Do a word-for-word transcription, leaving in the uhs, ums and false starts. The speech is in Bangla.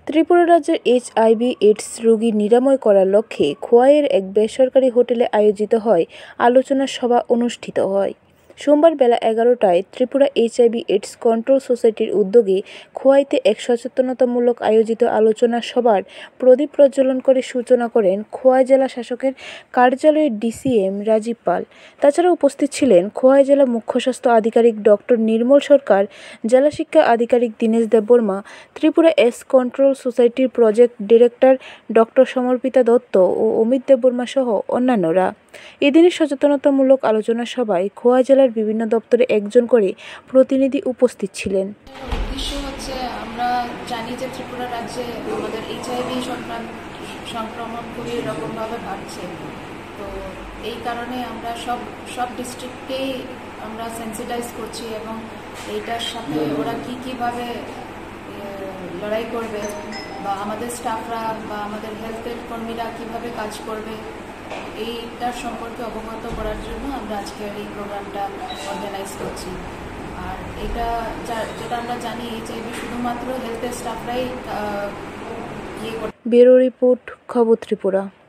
ত্রিপুরা রাজ্যের এইচআইভি এইডস রোগী নিরাময় করার লক্ষ্যে খোয়াইয়ের এক বেসরকারি হোটেলে আয়োজিত হয় আলোচনা সভা অনুষ্ঠিত হয়। সোমবার বেলা এগারোটায় ত্রিপুরা এইচআইভি এইডস কন্ট্রোল সোসাইটির উদ্যোগে খোয়াইতে এক সচেতনতামূলক আয়োজিত আলোচনা সভার প্রদীপ প্রজ্বলন করে সূচনা করেন খোয়াই জেলা শাসকের কার্যালয়ের ডিসিএম রাজীব পাল। তাছাড়া উপস্থিত ছিলেন খোয়াই জেলা মুখ্য স্বাস্থ্য আধিকারিক ডক্টর নির্মল সরকার, জেলা শিক্ষা আধিকারিক দীনেশ দেববর্মা, ত্রিপুরা এস কন্ট্রোল সোসাইটির project director doctor Samarpita Dutta ও অমিত দেববর্মা সহ অন্যান্যরা। এদিনের সচেতনতামূলক আলোচনা সভায় খোয়াই জেলার বিভিন্ন দপ্তরে একজন করে প্রতিনিধি উপস্থিত ছিলেন। উদ্দেশ্য হচ্ছে, আমরা জানি যে ত্রিপুরা রাজ্যে আমাদের এইচআইভি সংক্রমণ খুবই রকমভাবে বাড়ছে। তো এই কারণে আমরা সব সব ডিস্ট্রিক্টকেই আমরা সেন্সিটাইজ করছি এবং এইটার সাথে ওরা কী কীভাবে লড়াই করবে বা আমাদের স্টাফরা বা আমাদের হেলথের কর্মীরা কীভাবে কাজ করবে এইটার সম্পর্কে অবগত করার জন্য আমরা আজকের এই প্রোগ্রামটা অর্গানাইজ করছি। আর এটা যেটা আমরা জানি এইচআইভি শুধুমাত্র হেলথের স্টাফরাই ইয়ে করে। ব্যুরো রিপোর্ট, খবর ত্রিপুরা।